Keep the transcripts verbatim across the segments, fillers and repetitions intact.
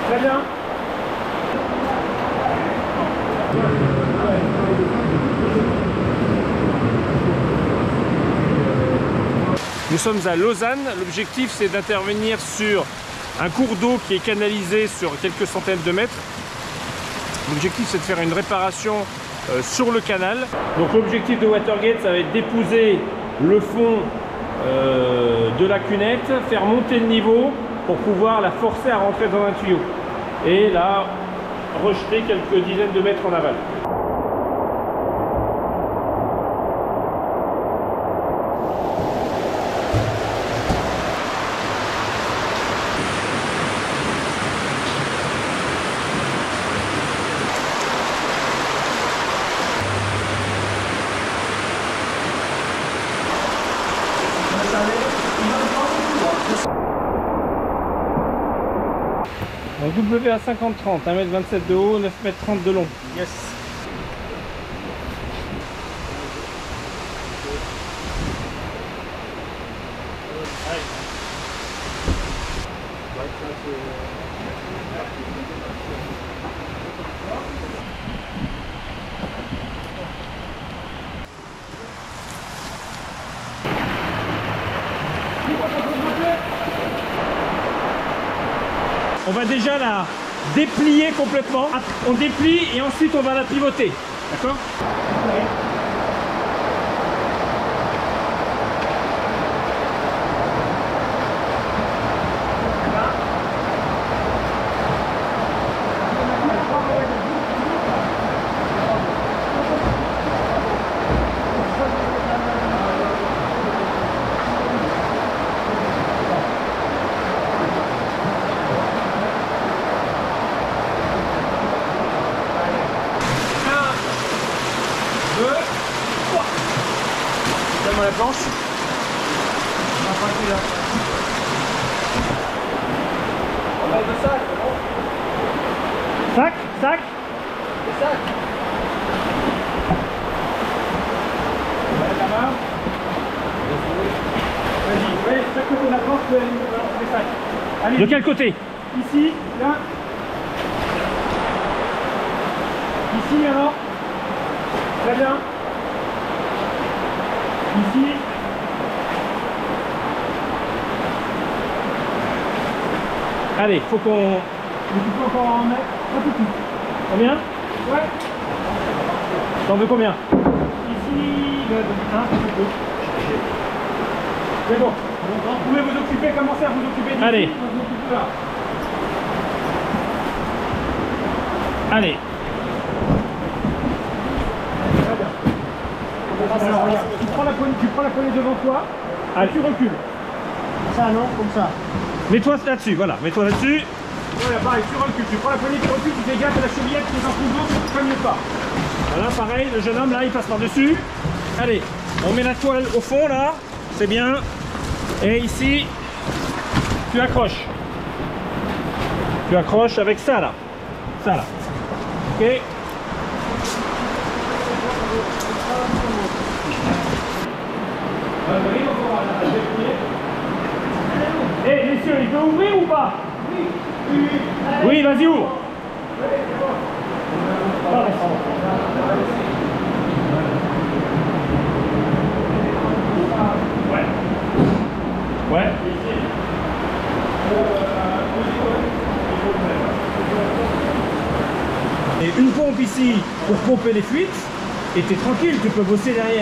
Très bien. Nous sommes à Lausanne. L'objectif, c'est d'intervenir sur un cours d'eau qui est canalisé sur quelques centaines de mètres. L'objectif, c'est de faire une réparation euh, sur le canal. Donc l'objectif de Watergate, ça va être d'épouser le fond euh, de la cunette, faire monter le niveau pour pouvoir la forcer à rentrer dans un tuyau. Et la rejeter quelques dizaines de mètres en aval. Donc W à cinquante trente, un mètre vingt-sept de haut, neuf mètres trente de long. Yes. On va déjà la déplier complètement. On déplie et ensuite on va la pivoter. D'accord ? Donne-moi la planche. On parle de sac, non ? Sac ? Sac ? Le sac. Ouais, la main. Vas-y, ouais, chaque côté de la planche, tu peux balancer les sacs. Allez, de quel côté ? Ici, là. Ici, alors. Très bien. Ici. Allez, faut qu'on... Tu peux encore en mettre un peu plus. Combien? Ouais. T'en veux combien? Ici, un petit peu. C'est bon. Vous pouvez vous occuper, commencer à vous occuper d'ici. Allez. Vous occuper là. Allez. Alors, regarde, tu prends la poignée, tu prends la poignée devant toi, ah, tu recules. Ça non, comme ça. Mets-toi là-dessus, voilà, mets-toi là-dessus. Voilà, pareil, tu recules, tu prends la poignée, tu recules, tu fais gaffe à la chevillette qui est en dessous de l'eau, tu ne cognes pas. Voilà, pareil, le jeune homme là, il passe par-dessus. Allez, on met la toile au fond là, c'est bien. Et ici, tu accroches. Tu accroches avec ça là. Ça là. Ok. Eh hey, messieurs, il peut ouvrir ou pas? Oui. Oui, oui. Oui, vas-y, ouvre. Ouais. Ouais. Et une pompe ici pour pomper les fuites, et t'es tranquille, tu peux bosser derrière.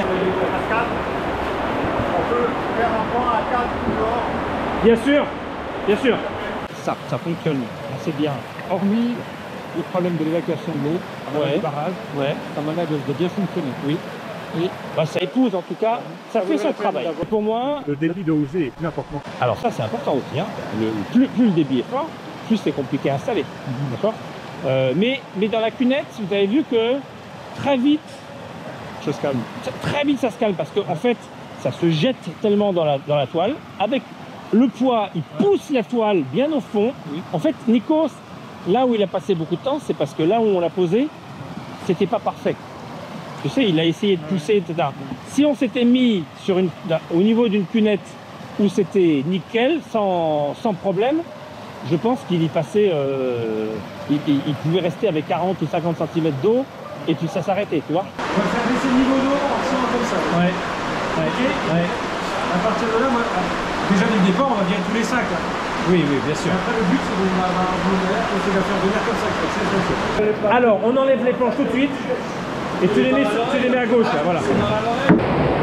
On peut faire un point à quatre dehors. Bien sûr, bien sûr. Ça, ça fonctionne assez bien. Hormis le problème de l'évacuation de l'eau, Ouais. le barrage, Ouais. ça m'a l'air de, de bien fonctionner. Oui. Et Bah, ça épouse en tout cas, ça, ça fait son travail. Pour moi, le débit de osée est plus important. alors ça c'est important aussi, hein. le, plus, plus le débit est fort, plus c'est compliqué à installer. Mm-hmm. D'accord. euh, mais, mais dans la cunette, vous avez vu que très vite, Ça se calme. très vite ça se calme parce qu'en en fait, ça se jette tellement dans la, dans la toile. Avec le poids, il pousse la toile bien au fond. Oui. En fait, Nikos, là où il a passé beaucoup de temps, c'est parce que là où on l'a posé, c'était pas parfait. Tu sais, il a essayé de pousser, et cetera. Si on s'était mis sur une, au niveau d'une cunette où c'était nickel, sans, sans problème, je pense qu'il y passait, euh, il, il, il pouvait rester avec quarante ou cinquante centimètres d'eau et puis ça s'arrêtait, tu vois. On va faire baisser le niveau d'eau en faisant comme ça. Ouais. Ouais. Ok. Ouais. À partir de là, moi, déjà dès le départ, on va virer tous les sacs. Là. Oui, oui, bien sûr. Et après, le but, c'est de la faire venir comme ça. Alors, on enlève les planches tout de suite et tu les mets, tu les mets à gauche, là, voilà.